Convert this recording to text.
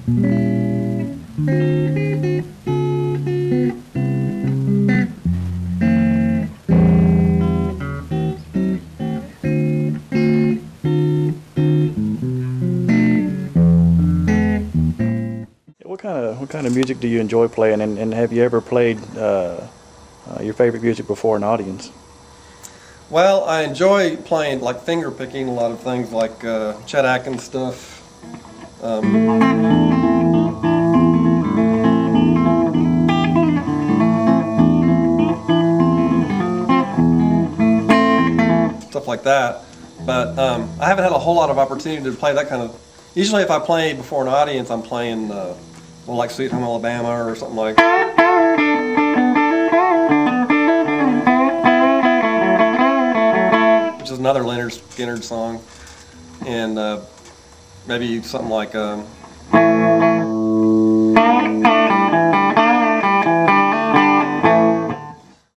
What kind of music do you enjoy playing, and have you ever played your favorite music before an audience? Well, I enjoy playing like finger picking, a lot of things like Chet Atkins stuff. Stuff like that. But I haven't had a whole lot of opportunity to play that kind of. Usually, if I play before an audience, I'm playing well, like Sweet Home Alabama or something like that. Which is another Leonard Skinner song, and maybe something like